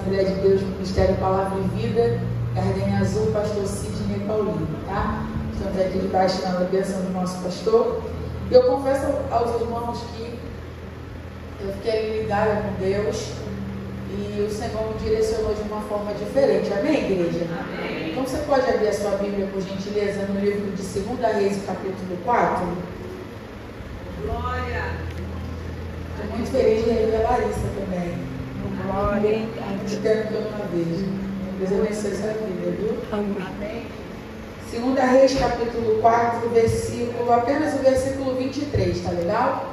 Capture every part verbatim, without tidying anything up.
Assembleia de Deus, Ministério Palavra e Vida, Gardenia Azul, pastor Sidney Paulino, tá? Estamos aqui debaixo da bênção do nosso pastor. E eu confesso aos irmãos que eu fiquei ligada com Deus e o Senhor me direcionou de uma forma diferente. Amém, igreja? Amém. Então você pode abrir a sua Bíblia, por gentileza, no livro de segunda Reis, capítulo quatro. Glória! Estou muito feliz de rever a Larissa também. Glória! Espero que eu não a veja. Deus abençoe sua vida, viu? Amém. segunda Reis, capítulo quatro, versículo, apenas o versículo vinte e três, tá legal?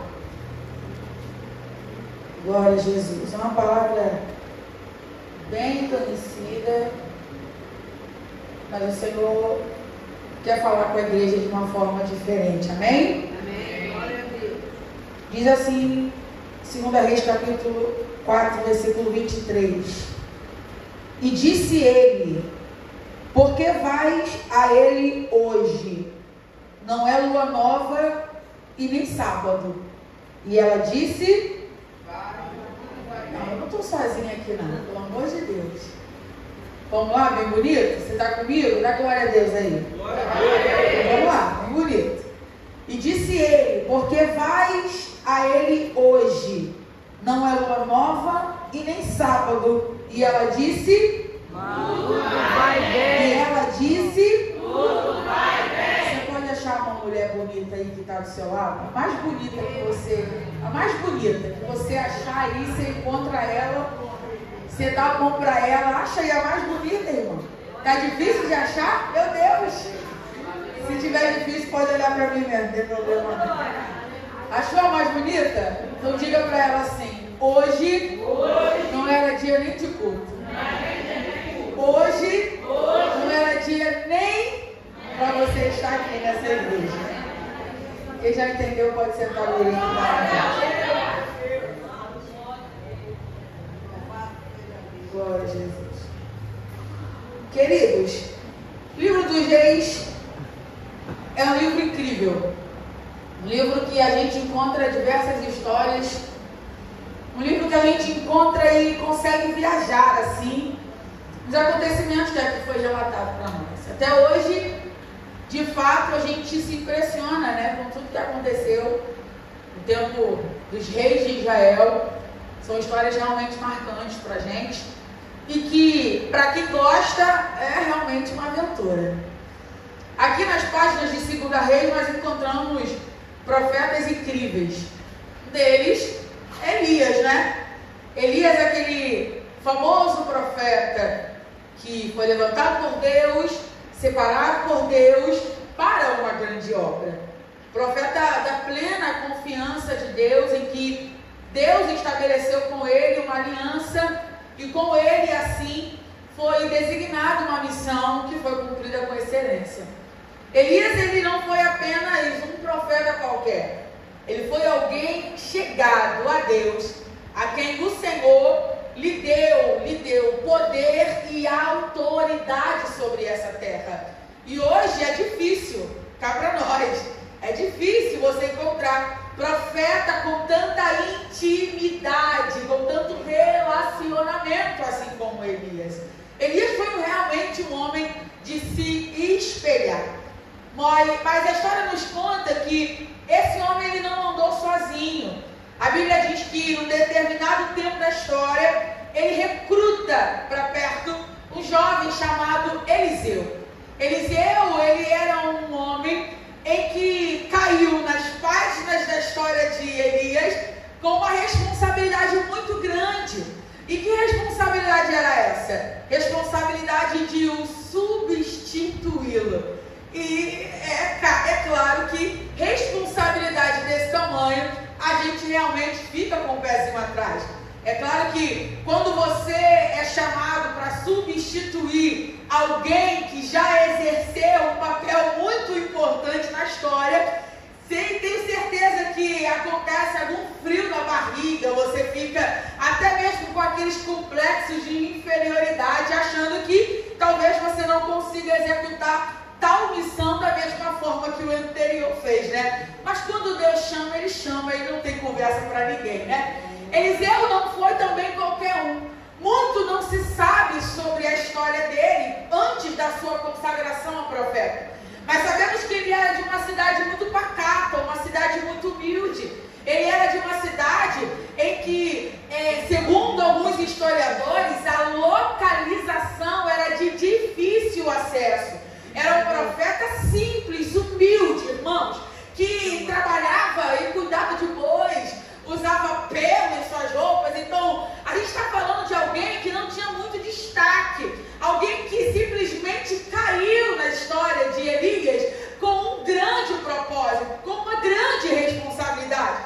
Glória a Jesus. É uma palavra bem conhecida, mas o Senhor quer falar com a igreja de uma forma diferente. Amém? Amém. Glória a Deus. Diz assim, segunda Reis, capítulo quatro, versículo vinte e três. E disse ele: por que vais a ele hoje? Não é lua nova e nem sábado. E ela disse: não, eu não estou sozinha aqui não, pelo amor de Deus. Vamos lá, bem bonito? Você está comigo? Dá glória a Deus aí. Glória a Deus. Vamos lá, bem bonito. E disse ele: porque vais a ele hoje? Não é lua nova e nem sábado. E ela disse: tudo vai e bem. ela disse: Tudo vai bem. você pode achar uma mulher bonita aí que está do seu lado? A mais bonita que você, a mais bonita que você achar aí, você encontra ela, você dá a mão para ela, acha aí a mais bonita, irmão. Tá difícil de achar? Meu Deus! Se tiver difícil, pode olhar para mim mesmo, não tem problema não. Achou a mais bonita? Então diga para ela assim: hoje, hoje não era dia nem de culto. Hoje, hoje não era dia nem para você estar aqui nessa igreja. Quem já entendeu pode sentar no livro. Glória a Jesus. Queridos, o livro dos Reis é um livro incrível. Um livro que a gente encontra diversas histórias. Um livro que a gente encontra e consegue viajar assim os acontecimentos que aqui foi relatado para nós. Até hoje, de fato, a gente se impressiona, né, com tudo que aconteceu no tempo dos reis de Israel. São histórias realmente marcantes para a gente e que, para quem gosta, é realmente uma aventura. Aqui nas páginas de segunda Reis nós encontramos profetas incríveis. Um deles, Elias, né? Elias é aquele famoso profeta que foi levantado por Deus, separado por Deus para uma grande obra. Profeta da plena confiança de Deus, em que Deus estabeleceu com ele uma aliança e com ele assim foi designada uma missão que foi cumprida com excelência. Elias, ele não foi apenas um profeta qualquer, ele foi alguém chegado a Deus, a quem o Senhor lhe deu, lhe deu poder e autoridade sobre essa terra. E hoje é difícil, cá para nós, é difícil você encontrar profeta com tanta intimidade, com tanto relacionamento assim como Elias. Elias foi realmente um homem de se espelhar. Mas, mas a história nos conta que esse homem ele não andou sozinho. A Bíblia diz que em um determinado tempo da história, ele recruta para perto um jovem chamado Eliseu. Eliseu, ele era um homem em que caiu nas páginas da história de Elias com uma responsabilidade muito grande. E que responsabilidade era essa? Responsabilidade de o substituí-lo. E é, é claro que responsabilidade desse tamanho, a gente realmente fica com o pezinho atrás. É claro que quando você é chamado para substituir alguém que já exerceu um papel muito importante na história, você tem certeza que acontece algum frio na barriga, você fica até mesmo com aqueles complexos de inferioridade, achando que talvez você não consiga executar tal missão da mesma forma que o anterior fez, né? Mas quando Deus chama, Ele chama e não tem conversa para ninguém, né? Eliseu não foi também qualquer um. Muito não se sabe sobre a história dele antes da sua consagração a profeta. Mas sabemos que ele era de uma cidade muito pacata, uma cidade muito humilde. Ele era de uma cidade em que, eh, segundo alguns historiadores, a localização era de difícil acesso. Era um profeta simples, humilde, irmãos, que trabalhava e cuidava de bois, usava pelo em suas roupas. Então, a gente está falando de alguém que não tinha muito destaque, alguém que simplesmente caiu na história de Elias com um grande propósito, com uma grande responsabilidade.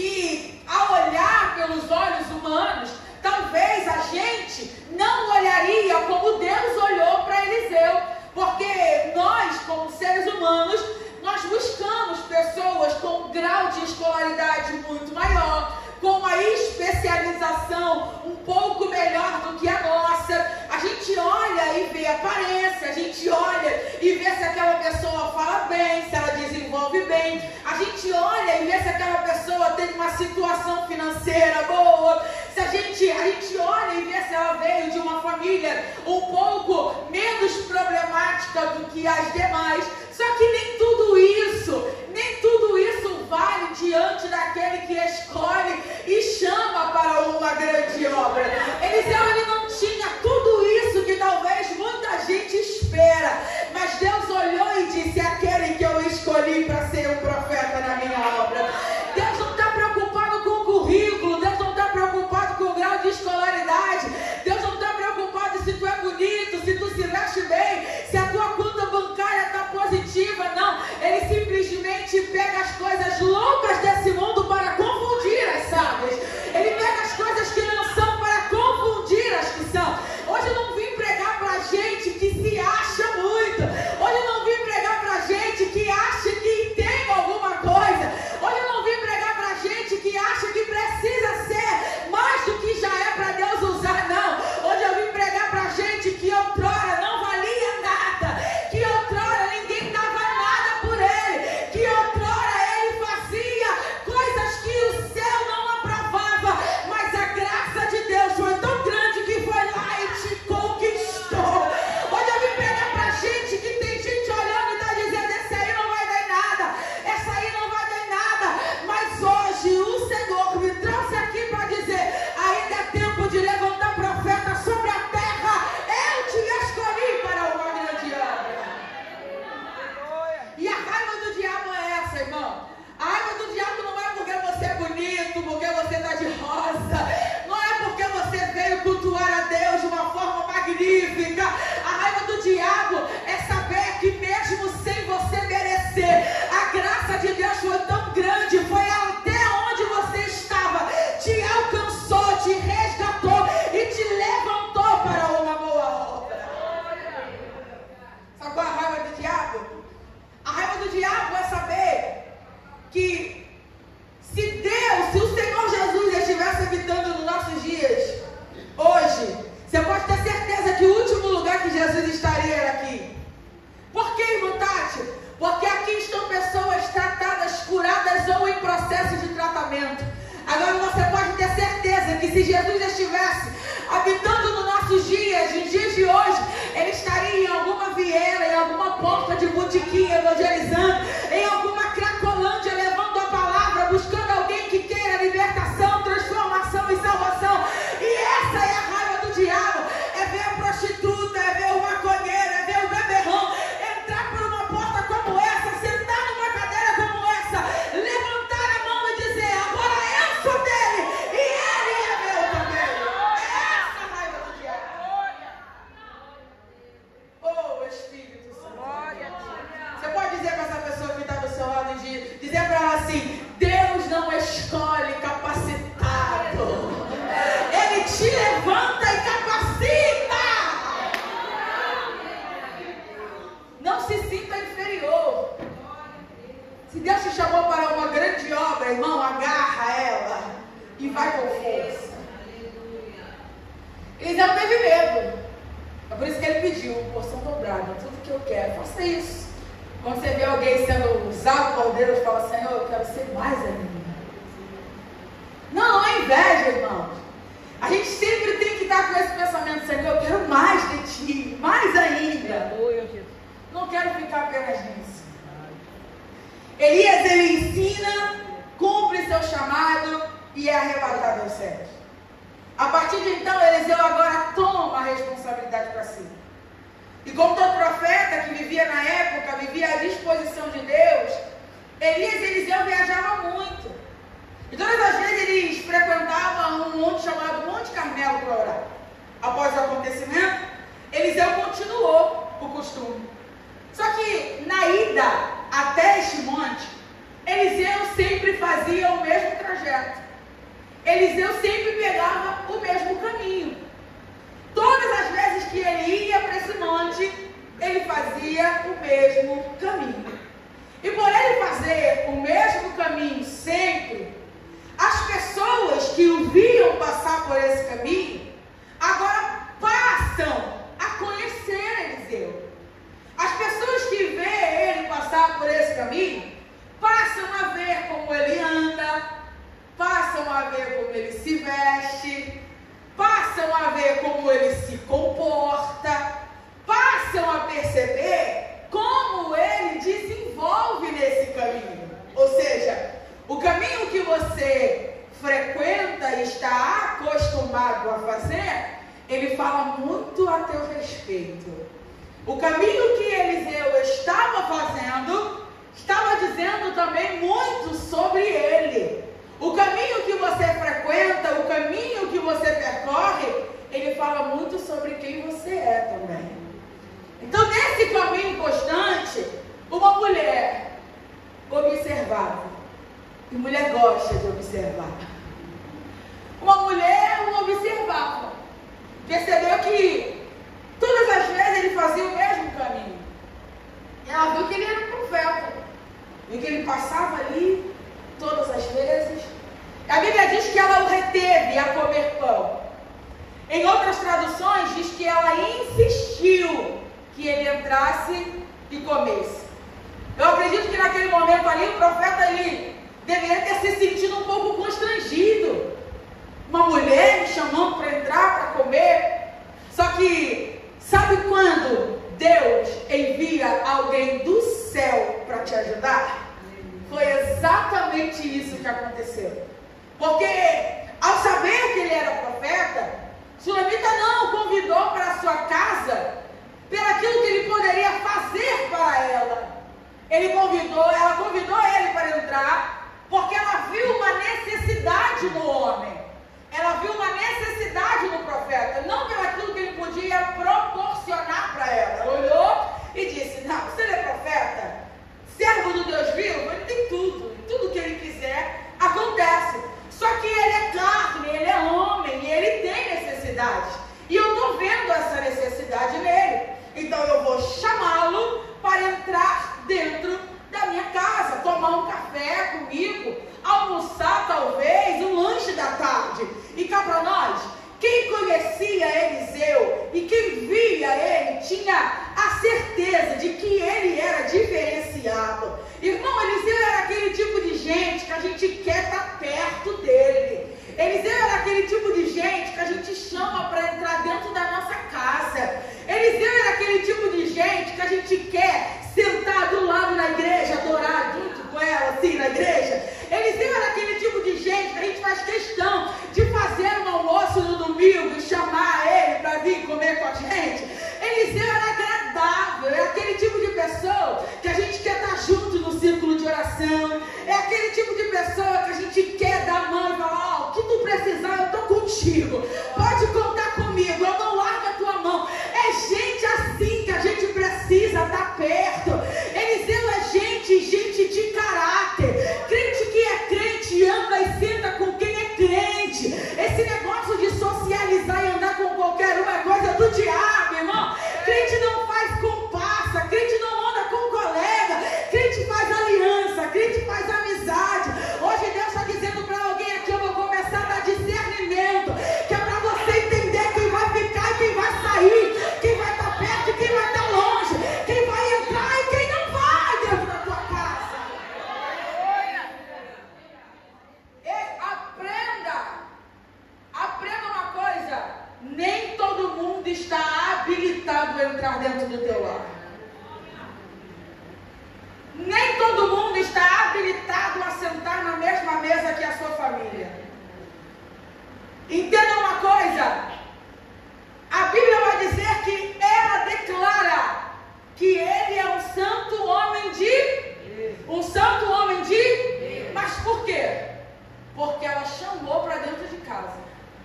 E ao olhar pelos olhos humanos, talvez a gente não olharia como Deus olhou para Eliseu, porque nós, como seres humanos, nós buscamos pessoas com um grau de escolaridade muito maior, com uma especialização um pouco melhor do que a nossa. A gente olha e vê a aparência, a gente olha e vê se aquela pessoa fala bem, se ela desenvolve bem. A gente olha e vê se aquela pessoa tem uma situação financeira boa. Se a gente, a gente olha e vê se ela veio de uma família um pouco menos problemática do que as demais. Só que nem tudo isso, nem tudo isso vale diante daquele que escolhe e chama para uma grande obra. Eliseu, ele não tinha tudo isso que talvez muita gente espera, mas Deus olhou e disse: aquele que eu escolhi para ser um profeta na minha obra. Deus não está preocupado com o currículo, Deus não está preocupado com o grau de escolaridade, Deus não está preocupado se tu é bonito, se tu se veste bem, se a tua conta bancária está positiva. Não, ele simplesmente pega as coisas loucas desse mundo para confundir as sábias. Ele pega as coisas que não são para confundir as que são. Hoje eu não vim pregar para gente que se acha muito. Hoje eu não vim pregar para gente que acha que tem alguma coisa. Hoje eu não vim pregar para gente que acha que precisa ser mais do que já é para Deus usar. Não, hoje eu vim pregar para gente que outrora não valia nada, que outrora ninguém dava nada por ele, que outrora ele fazia coisas que o céu não aprovava, mas a graça de Deus foi tão grande que foi lá e te conquistou. Hoje eu vim pregar pra gente que tem gente olhando e tá dizendo: esse aí não vai dar em nada, essa aí não vai dar em nada, mas hoje o Senhor me trouxe aqui para dizer: ainda é tempo de levantar profeta sobre a terra. Eu te escolhi para uma grande obra. E a raiva do diabo é essa, irmão. A raiva do diabo não é porque você é bonito, porque você está de rosa, não é porque você veio cultuar a Deus de uma forma magnífica. A raiva do diabo é saber que mesmo sem você merecer, a graça de Deus foi tão grande, foi até onde você estava, te alcançou, te resgatou e te levantou para uma boa obra. Sabe qual é a raiva do diabo? A raiva do diabo é saber que se Deus, se o Senhor Jesus estivesse habitando nos nossos dias, hoje, você pode ter certeza que o último lugar que Jesus estaria era aqui. Por que, irmão Tati? Porque aqui estão pessoas tratadas, curadas ou em processo de tratamento. Agora você pode ter certeza que se Jesus estivesse habitando nos nossos dias, nos dias de hoje, ele estaria em alguma viela, em alguma porta de botiquinha, evangelizando, em alguma cracolândia, levando a palavra, buscando alguém que queira libertação, transformação e salvação. E essa é a raiva do diabo: é ver a prostituta, é ver o maconheiro, é ver o beberrão entrar por uma porta como essa, sentar numa cadeira como essa, levantar a mão e dizer: agora eu sou dele e ele é meu também. É essa a raiva do diabo. Oh, Espírito Santo. Você pode dizer para essa pessoa que está do seu lado, de dizer para ela assim: Deus não escolhe capacitado, ele te levanta e capacita. Não se sinta inferior. Se Deus te chamou para uma grande obra, irmão, agarra ela e vai com força. Eliseu teve medo. É por isso que ele pediu porção dobrada, tudo que eu quero, faça isso. Quando você vê alguém sendo usado por Deus, fala: Senhor, eu quero ser mais ainda. Não, não é inveja, irmãos. A gente sempre tem que ficar com esse pensamento, Senhor, eu quero mais de ti, mais ainda. Não quero ficar apenas nisso. Elias, ele ensina, cumpre seu chamado e é arrebatado aos céus. A partir de então, Eliseu agora toma a responsabilidade para si. E como todo profeta que vivia na época, vivia à disposição de Deus, Elias e Eliseu viajavam muito. E todas as vezes eles frequentavam um monte chamado Monte Carmelo para orar. Após o acontecimento, Eliseu continuou o costume. Só que na ida até este monte, Eliseu sempre fazia o mesmo trajeto. Eliseu sempre pegava o mesmo caminho. Todas as vezes que ele ia para esse monte, ele fazia o mesmo caminho. E por ele fazer o mesmo caminho sempre, as pessoas que o viam passar por esse caminho, agora passam a conhecer Eliseu. As pessoas que veem ele passar por esse caminho, passam a ver como ele anda, passam a ver como ele se veste, passam a ver como ele se comporta, passam a perceber como ele desenvolve nesse caminho. Ou seja, o caminho que você frequenta e está acostumado a fazer, ele fala muito a teu respeito. O caminho que Eliseu estava fazendo, estava dizendo também muito sobre ele. O caminho que você frequenta, o caminho que você percorre, ele fala muito sobre quem você é também. Então, nesse caminho constante, uma mulher observava. E mulher gosta de observar. Uma mulher o observava. Percebeu que todas as vezes ele fazia o mesmo caminho. E ela viu que ele era um profeta. Viu que ele passava ali todas as vezes. A Bíblia diz que ela o reteve a comer pão. Em outras traduções diz que ela insistiu que ele entrasse e comesse. Eu acredito que naquele momento ali o profeta ali deveria ter se sentido um pouco constrangido. Uma mulher me chamando para entrar, para comer. Só que sabe quando Deus envia alguém do céu para te ajudar? Foi exatamente isso que aconteceu. Porque ao saber que ele era profeta, Sulamita não o convidou para a sua casa pelo aquilo que ele poderia fazer para ela. Ele convidou, ela convidou ele para entrar porque ela viu uma necessidade no homem. Ela viu uma necessidade no profeta, não pelo aquilo que ele podia proporcionar para ela. Ela olhou e disse: não, se ele é profeta, servo do Deus vivo, ele tem tudo. Tudo que ele quiser acontece. Só que ele é carne, ele é homem e ele tem necessidades. E eu estou vendo essa necessidade nele. Então eu vou chamá-lo para entrar dentro da minha casa, tomar um café comigo, almoçar talvez, um lanche da tarde. E cá para nós, quem conhecia Eliseu e quem via ele tinha a certeza de que ele era diferenciado. Irmão, Eliseu era aquele tipo de gente que a gente quer estar perto dele. Eliseu era aquele tipo de gente que a gente chama para entrar dentro da nossa casa. Eliseu era aquele tipo de gente que a gente quer sentar do lado na igreja, adorar junto com ela, assim, na igreja. Eliseu era aquele tipo de gente que a gente faz questão de fazer um almoço no domingo e chamar ele para vir comer com a gente. Eliseu era agradável, é aquele tipo de pessoa que a gente quer estar junto habilitado a entrar dentro do teu lar. Nem todo mundo está habilitado a sentar na mesma mesa que a sua família. Entenda uma coisa. A Bíblia vai dizer que ela declara que ele é um santo homem de... Um santo homem de... Mas por quê? Porque ela chamou para dentro de casa.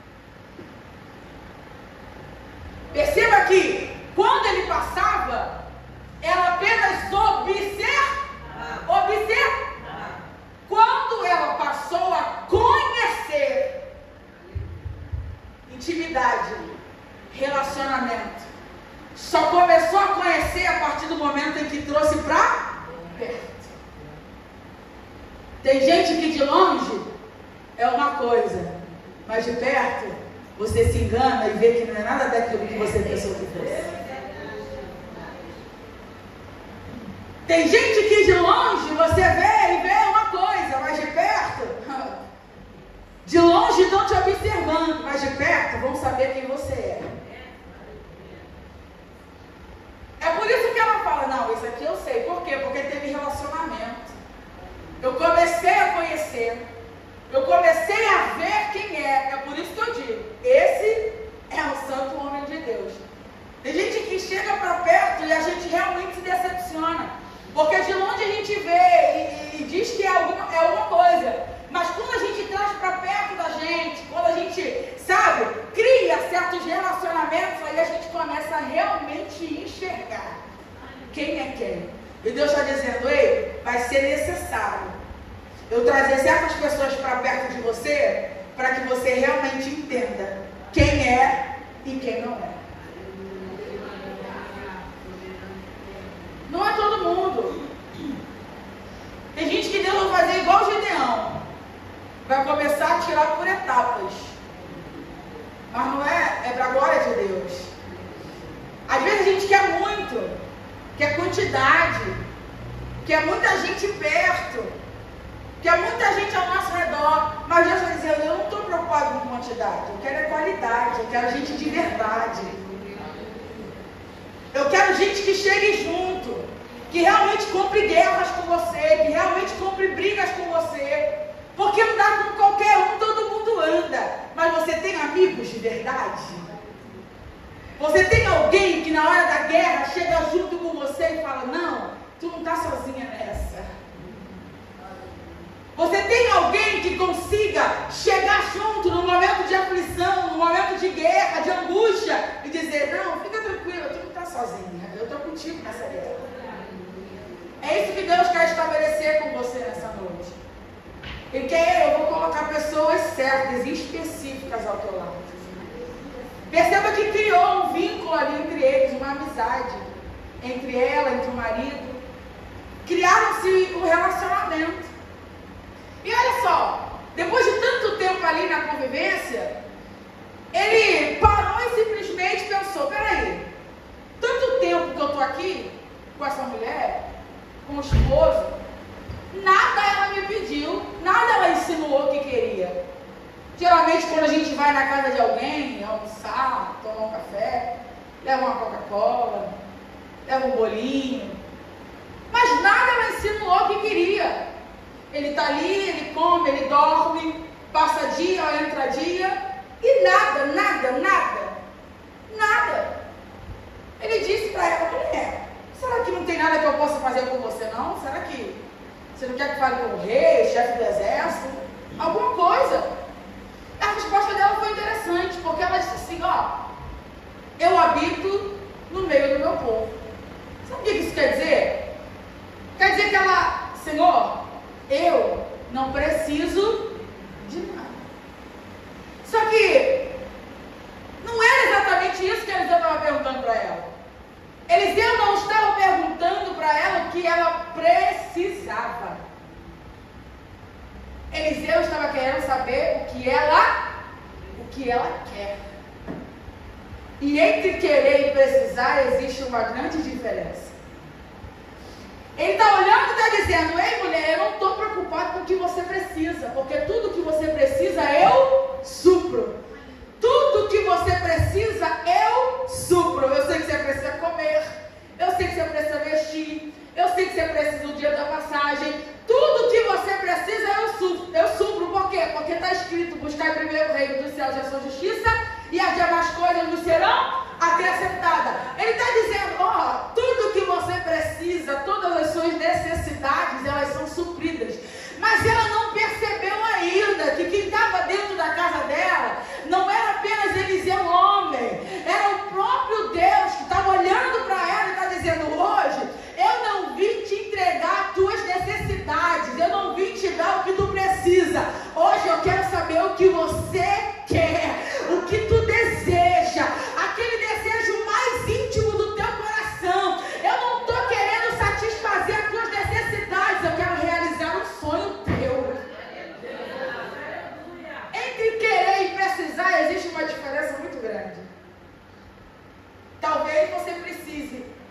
Perceba que quando ele passava, ela apenas observava. Observa. Quando ela passou a conhecer intimidade, relacionamento, só começou a conhecer a partir do momento em que trouxe para perto. Tem gente que de longe é uma coisa, mas de perto você se engana e vê que não é nada daquilo que você pensou que fosse. Tem gente que de longe você vê e vê uma coisa, mas de perto, de longe estão te observando, mas de perto vão saber quem você é. É por isso que ela fala, não, isso aqui eu sei. Por quê? Porque teve relacionamento. Eu comecei a conhecer. Eu comecei a ver quem é. É por isso que eu digo, esse é o santo homem de Deus. Tem gente que chega para perto e a gente realmente se decepciona. Porque de longe a gente vê e, e diz que é alguma, é alguma coisa. Mas quando a gente traz para perto da gente, quando a gente, sabe, cria certos relacionamentos, aí a gente começa a realmente enxergar quem é quem. E Deus está dizendo, ei, vai ser necessário eu trazer certas pessoas para perto de você, para que você realmente entenda quem é e quem não é. Não é todo mundo. Tem gente que Deus vai fazer igual o Gideão. Vai começar a tirar por etapas. Mas não é, é para a glória de Deus. Às vezes a gente quer muito, quer quantidade, quer muita gente perto, quer muita gente ao nosso redor. Mas Deus está dizendo, eu não estou preocupado com quantidade, eu quero é qualidade, eu quero gente de verdade. Eu quero gente que chegue junto, que realmente compre guerras com você, que realmente compre brigas com você. Porque não dá com qualquer um, todo mundo anda. Mas você tem amigos de verdade? Você tem alguém que na hora da guerra chega junto com você e fala, não, tu não está sozinha nessa. Você tem alguém que consiga chegar junto no momento de aflição, no momento de guerra, de angústia, e dizer, não, fica tranquila, tu não está sozinha, eu estou contigo nessa guerra. É isso que Deus quer estabelecer com você nessa noite. E que eu vou colocar pessoas certas e específicas ao teu lado. Perceba que criou um vínculo ali entre eles, uma amizade entre ela, entre o marido. Criaram-se um relacionamento. E olha só, depois de tanto tempo ali na convivência, ele parou e simplesmente pensou, peraí, tanto tempo que eu estou aqui com essa mulher, com o esposo, nada ela me pediu, nada ela insinuou que queria. Geralmente quando a gente vai na casa de alguém, almoçar, tomar um café, leva uma Coca-Cola, leva um bolinho, mas nada ela insinuou que queria. Ele está ali, ele come, ele dorme, passa dia, entra dia, e nada, nada, nada, nada. Ele disse para ela, mulher, será que não tem nada que eu possa fazer com você não? Será que você não quer que fale com o rei, chefe do exército? Alguma coisa. A resposta dela foi interessante, porque ela disse assim, ó, eu habito no meio do meu povo. Sabe o que isso quer dizer? Quer dizer que ela, Senhor, eu não preciso de nada. Só que não era exatamente isso que Eliseu estava perguntando para ela. Eliseu não estava perguntando para ela o que ela precisava. Eliseu estava querendo saber o que ela, o que ela quer. E entre querer e precisar existe uma grande diferença. Ele está olhando e está dizendo, ei mulher, eu não estou preocupado com o que você precisa, porque tudo que você precisa eu supro. Tudo que você precisa eu supro. Eu sei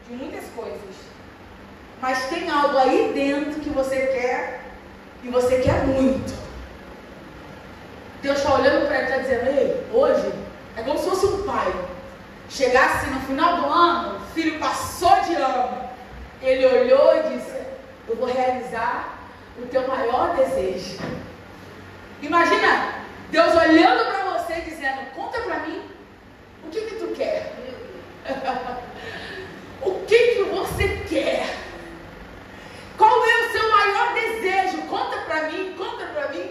de muitas coisas. Mas tem algo aí dentro que você quer, e você quer muito. Deus está olhando para ele e está dizendo: ei, hoje é como se fosse um pai. Chegasse no final do ano, o filho passou de ano. Ele olhou e disse: eu vou realizar o teu maior desejo. Imagina Deus olhando para você e dizendo: conta para mim, o que que tu quer? O que que você quer? Qual é o seu maior desejo? Conta para mim, conta para mim.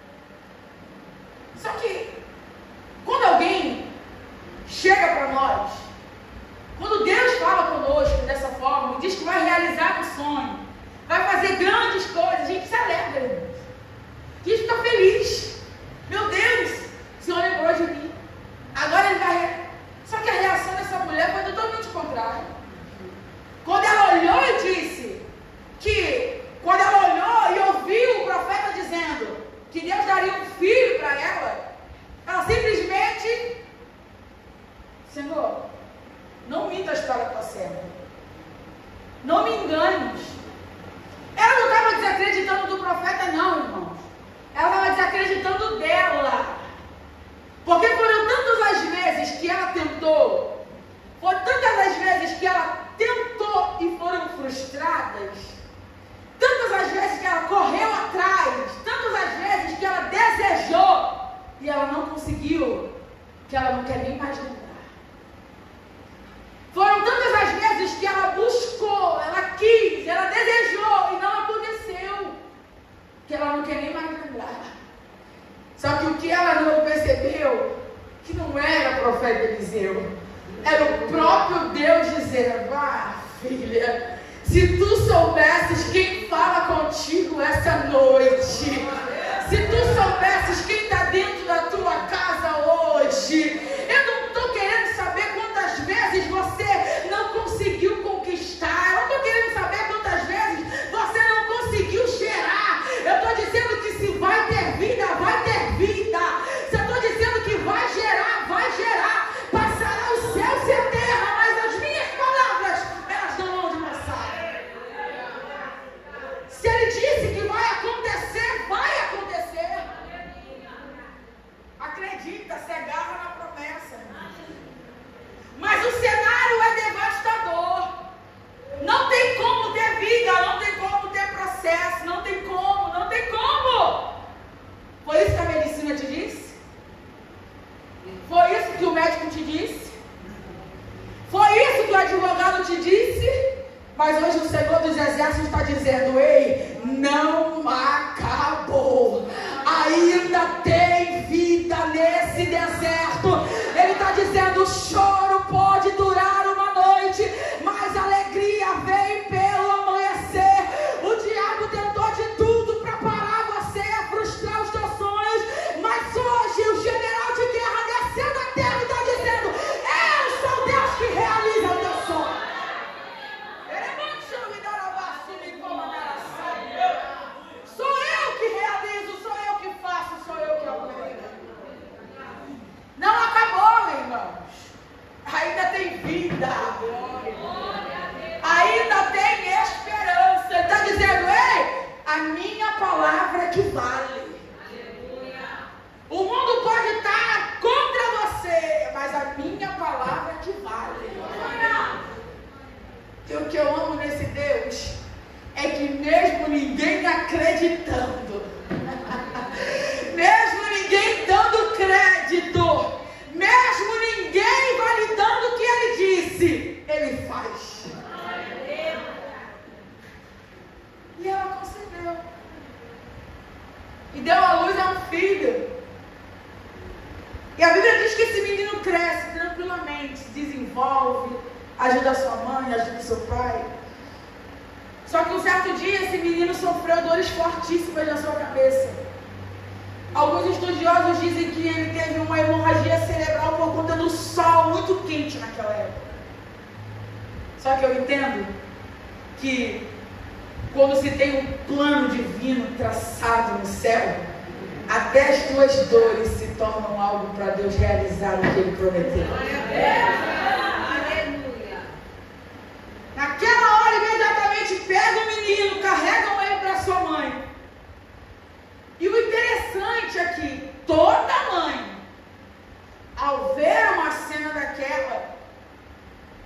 Só que quando alguém chega para nós, quando Deus fala conosco dessa forma, diz que vai realizar um sonho, vai fazer grandes coisas, a gente se alegra, irmãos. A gente fica feliz. Meu Deus, o Senhor lembrou de mim. Agora Ele vai... Só que a reação dessa mulher foi totalmente contrária. Quando ela olhou e disse que... Quando ela olhou e ouviu o profeta dizendo que Deus daria um filho para ela, ela simplesmente... Senhor, não minta a história com a serva. Não me enganes. Ela não estava desacreditando do profeta, não, irmãos. Ela estava desacreditando dela. Porque foram tantas as vezes que ela tentou, foram tantas as vezes que ela tentou e foram frustradas, tantas as vezes que ela correu atrás, tantas as vezes que ela desejou e ela não conseguiu, que ela não quer nem mais lembrar. Foram tantas as vezes que ela buscou, ela quis, ela desejou e não aconteceu, que ela não quer nem mais lembrar. Só que o que ela não percebeu, que não era o profeta Eliseu, era o próprio Deus dizendo: ah, filha, se tu soubesses quem fala contigo essa noite, se tu soubesses quem está dentro da tua casa hoje, eu não estou querendo saber quantas vezes você não conseguiu conquistar, eu não estou querendo saber quantas vezes você não conseguiu cheirar, eu estou dizendo que se vai ter vida, vai ter vida, se eu estou dizendo que vai gerar, vai gerar, passará os céus e a terra, mas as minhas palavras, elas não vão de passar. Se Ele disse que vai acontecer, vai acontecer. Acredita, se agarra na promessa. Mas o cenário é devastador. Não tem como ter vida, não tem como ter processo, não tem como, não tem como. Foi isso que a medicina te disse? Foi isso que o médico te disse? Foi isso que o advogado te disse? Mas hoje o Senhor dos Exércitos está dizendo: ei, não acabou. Ainda tem vida nesse deserto. Ele está dizendo: o choro pode durar uma noite, mas a alegria vem pelo amanhecer. O diabo tentou de tudo para parar você, a frustrar os teus sonhos, mas hoje o general de guerra desceu da terra e está dizendo: eu sou Deus que realiza o teu sonho. Sou eu que realizo, sou eu que faço, sou eu que opero. Não acabou, irmãos. Ainda tem vida. Ainda tem esperança. Ele está dizendo: ei, a minha palavra que vale. O mundo pode estar contra você, mas a minha palavra que vale. E o que eu amo nesse Deus é que mesmo ninguém acreditando, mesmo ninguém dando crédito, mesmo ninguém validando o que Ele disse, Ele faz. E ela concebeu. E deu à luz a um filho. E a Bíblia diz que esse menino cresce tranquilamente, se desenvolve, ajuda a sua mãe, ajuda o seu pai. Só que um certo dia esse menino sofreu dores fortíssimas na sua cabeça. Alguns estudiosos dizem que ele teve uma hemorragia cerebral por conta do sol muito quente naquela época. Só que eu entendo que quando se tem um plano divino traçado no céu, até as tuas dores se tornam algo para Deus realizar o que Ele prometeu.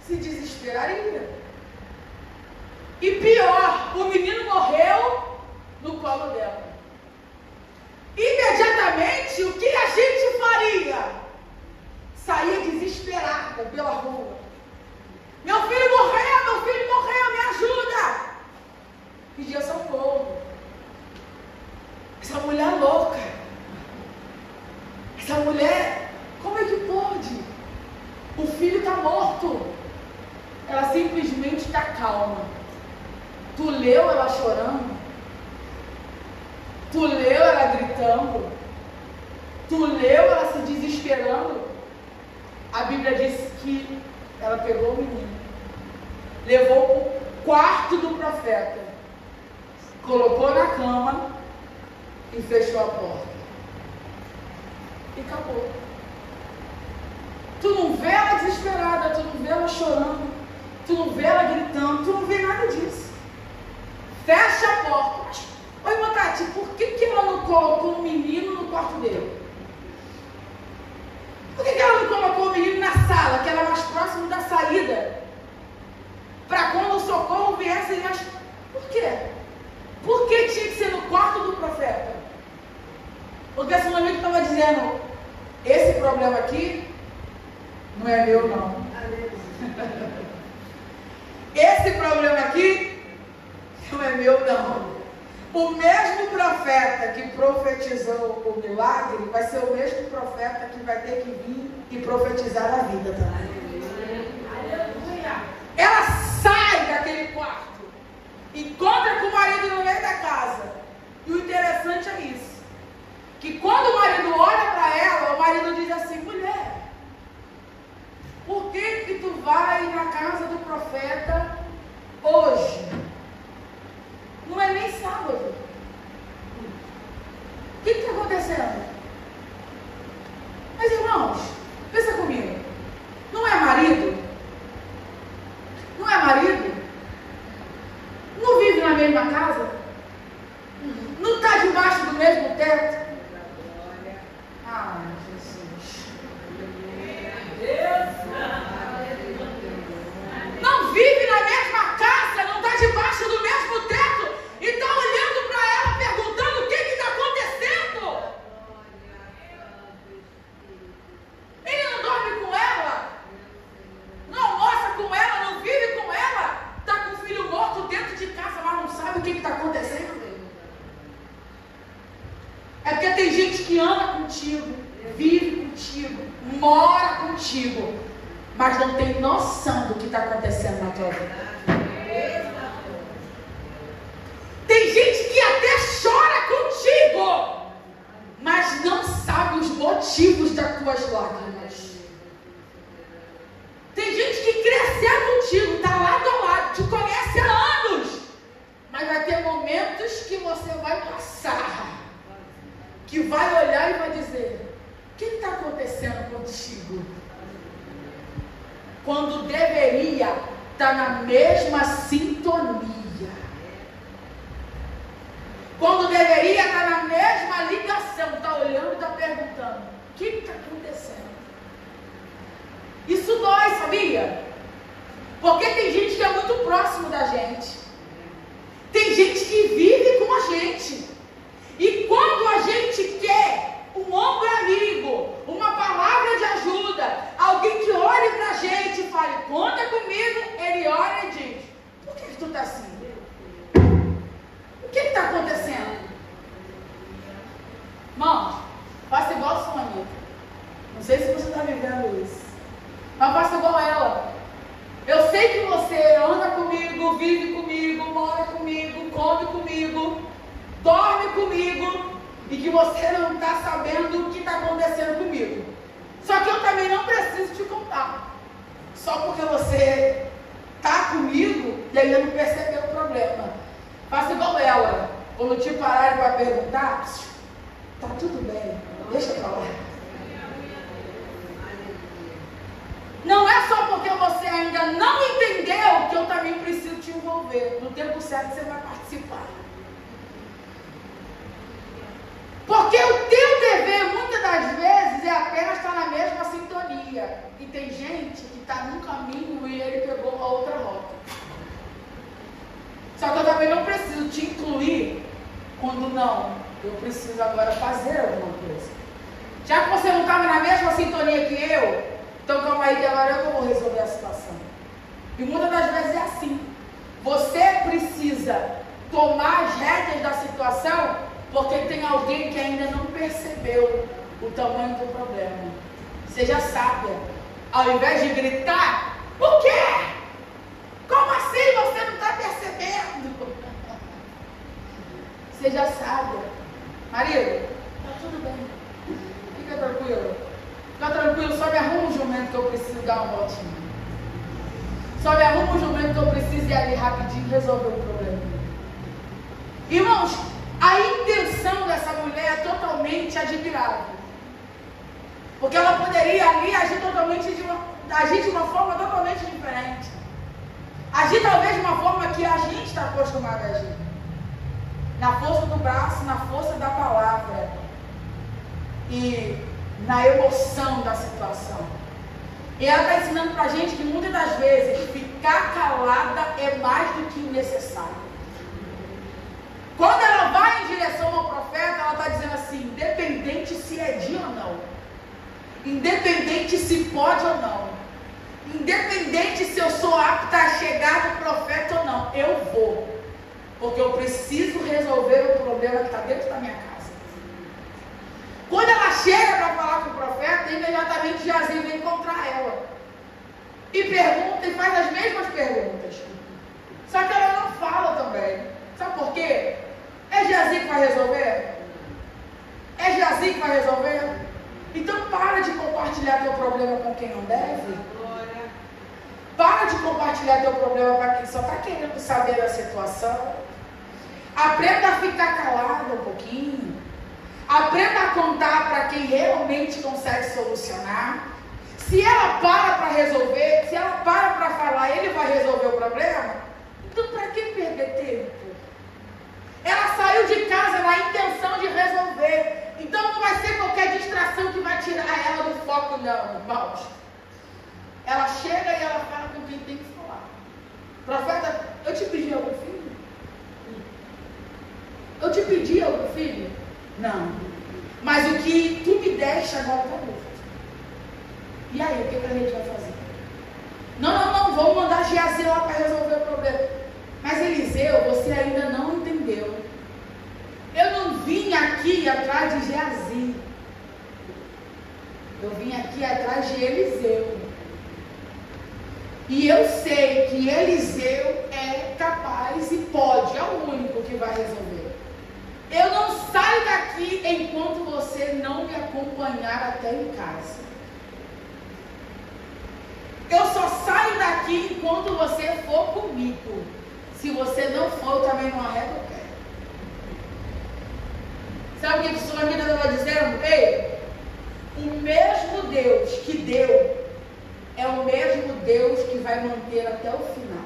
se desesperaria. E pior, o menino morreu no colo dela. Imediatamente, o que a gente faria? Saía desesperada pela rua. Meu filho morreu, meu filho morreu, me ajuda! Pedia socorro. Essa mulher louca. Essa mulher, como é que pode? O filho está morto. Ela simplesmente está calma. Tu leu ela chorando? Tu leu ela gritando? Tu leu ela se desesperando? A Bíblia diz que ela pegou o menino, levou para o quarto do profeta, colocou na cama e fechou a porta. E acabou. Tu não vê ela desesperada, tu não vê ela chorando, tu não vê ela gritando, tu não vê nada disso. Fecha a porta. Mas, ô irmã Tati, por que, que ela não colocou o menino no quarto dele? Por que, que ela não colocou o menino na sala, que era mais próximo da saída? Para quando o socorro viesse, ele acha... Por quê? Por que tinha que ser no quarto do profeta? Porque esse meu amigo estava dizendo, esse problema aqui não é meu, não. Esse problema aqui não é meu, não. O mesmo profeta que profetizou o milagre vai ser o mesmo profeta que vai ter que vir e profetizar a vida também. Ela sai daquele quarto, encontra com o marido no meio da casa. E o interessante é isso, que quando o marido olha para ela, o marido diz assim, mulher, por que que tu vai na casa do profeta hoje? Não é nem sábado. O que está acontecendo? Mas irmãos, pensa comigo. Não é marido? Não é marido? Não vive na mesma casa? Não está debaixo do mesmo teto? Ah, Jesus. Não vive na mesma casa, não está debaixo do mesmo teto e está olhando para ela perguntando o que está acontecendo. Ele não dorme com ela, não almoça com ela, não vive com ela, está com o filho morto dentro de casa, mas não sabe o que está acontecendo. É porque tem gente que anda contigo, vive contigo, mora contigo, mas não tem noção do que está acontecendo na tua vida. Tem gente que até chora contigo, mas não sabe os motivos das tuas lágrimas. Tem gente que cresceu contigo, está lado a lado, te conhece há anos, mas vai ter momentos que você vai passar, que vai olhar e vai dizer, o que está acontecendo contigo? Quando deveria estar na mesma sintonia. Quando deveria estar na mesma ligação, está olhando e está perguntando, o que está acontecendo? Isso dói, sabia? Porque tem gente que é muito próximo da gente. Tem gente que vive com a gente. E quando a gente quer um ombro amigo, uma palavra de ajuda, alguém que olhe para a gente e fale, conta comigo, ele olha e diz, por que, que tu está assim? O que está acontecendo? Irmãos, faça igual a sua amiga. Não sei se você está vivendo isso, mas faça igual ela. Eu sei que você anda comigo, vive comigo, mora comigo, come comigo, dorme comigo, e que você não está sabendo o que está acontecendo comigo. Só que eu também não preciso te contar. Só porque você está comigo e ainda não percebeu o problema. Faça igual ela. Quando te pararem para perguntar, está tudo bem, deixa para lá. Não é só porque você ainda não entendeu que eu também preciso te envolver. No tempo certo você vai participar. Porque o teu dever, muitas das vezes, é apenas estar na mesma sintonia. E tem gente que está num caminho e ele outra rota. Só que eu também não preciso te incluir quando não, eu preciso agora fazer alguma coisa. Já que você não estava na mesma sintonia que eu, então calma aí que agora eu vou resolver a situação. E muitas das vezes é assim. Você precisa tomar as rédeas da situação porque tem alguém que ainda não percebeu o tamanho do problema. Seja sábia. Ao invés de gritar, o quê? Como assim você não está percebendo? Seja sábia. Marido, tá tudo bem. Fica tranquilo. Fica tranquilo, só me arruma um jumento que eu preciso dar uma voltinha. Só me arruma um jumento que eu preciso ir ali rapidinho resolver o problema. Irmãos, a intenção dessa mulher é totalmente admirável. Porque ela poderia ali agir totalmente de uma, agir de uma forma totalmente diferente. Agir talvez de uma forma que a gente está acostumado a agir. Na força do braço, na força da palavra. E na emoção da situação. E ela está ensinando para a gente que muitas das vezes ficar calada é mais do que necessário. Quando ela vai em direção ao profeta, ela está dizendo assim, independente se é dia ou não. Independente se pode ou não. Independente se eu sou apta a chegar no profeta ou não. Eu vou. Porque eu preciso resolver o problema que está dentro da minha casa. Quando ela chega para falar com o profeta, imediatamente Geazi vem encontrar ela. E pergunta, e faz as mesmas perguntas. Só que ela não fala também. Sabe por quê? É Geazi que vai resolver? É Geazi que vai resolver? Então para de compartilhar teu problema com quem não deve. Para de compartilhar teu problema para quem só está querendo saber da situação. Aprenda a ficar calado um pouquinho. Aprenda a contar para quem realmente consegue solucionar. Se ela para para resolver, se ela para para falar, ele vai resolver o problema. Então para que perder tempo? Ela saiu de casa na intenção de resolver. Então não vai ser qualquer distração que vai tirar ela do foco, não, irmãos. Ela chega e ela fala com quem tem que falar. Profeta, eu te pedi algum filho? Eu te pedi algum filho? Não. Mas o que tu me deste agora está morto. E aí, o que, que a gente vai fazer? Não, não, não, vamos mandar Geazi lá para resolver o problema. Mas Eliseu, você ainda não entendeu. Eu não vim aqui atrás de Geazi. Eu vim aqui atrás de Eliseu. E eu sei que Eliseu é capaz e pode, é o único que vai resolver. Eu não saio daqui enquanto você não me acompanhar até em casa. Eu só saio daqui enquanto você for comigo. Se você não for, eu também não arredo o pé. Sabe o que a Sulamita estava dizendo? Ei, o mesmo Deus que deu é o mesmo Deus que vai manter até o final.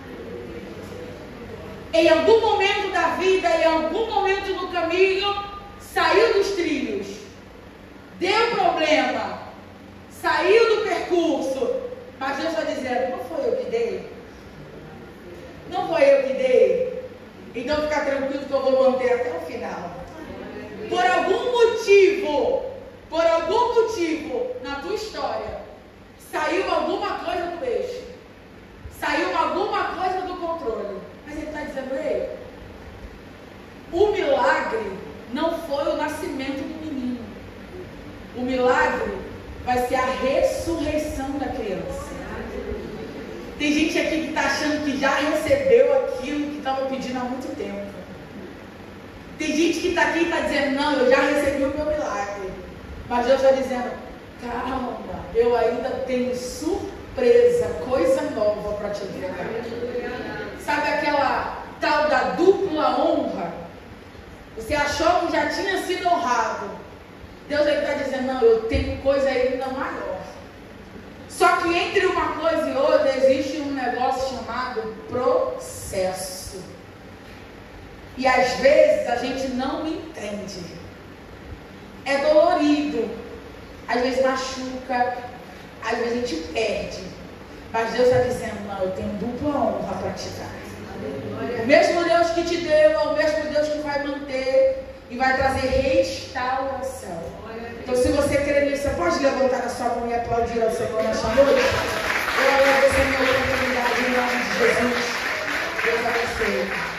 Em algum momento da vida, em algum momento no caminho, saiu dos trilhos, deu problema, saiu do percurso, mas Deus está dizendo, não foi eu que dei? Não foi eu que dei? Então fica tranquilo que eu vou manter até o final. Por algum motivo, por algum motivo na tua história, saiu alguma coisa do eixo, saiu alguma coisa do controle. Mas ele está dizendo, ei, o milagre não foi o nascimento do menino. O milagre vai ser a ressurreição da criança. Tem gente aqui que está achando que já recebeu aquilo que estava pedindo há muito tempo. Tem gente que está aqui e está dizendo, não, eu já recebi o meu milagre. Mas Deus está dizendo, calma, eu ainda tenho surpresa, coisa nova para te entregar. Sabe aquela tal da dupla honra? Você achou que já tinha sido honrado. Deus está dizendo, não, eu tenho coisa ainda maior. Só que entre uma coisa e outra existe um negócio chamado processo. E às vezes a gente não entende. É dolorido. Às vezes machuca. Às vezes a gente perde. Mas Deus está dizendo, não, eu tenho dupla honra para te dar. O mesmo Deus que te deu é o mesmo Deus que vai manter e vai trazer restauração. Então, se você crer nisso, você pode levantar a sua mão e aplaudir ao Senhor nesta noite? Eu agradeço a minha oportunidade em nome de Jesus. Deus abençoe.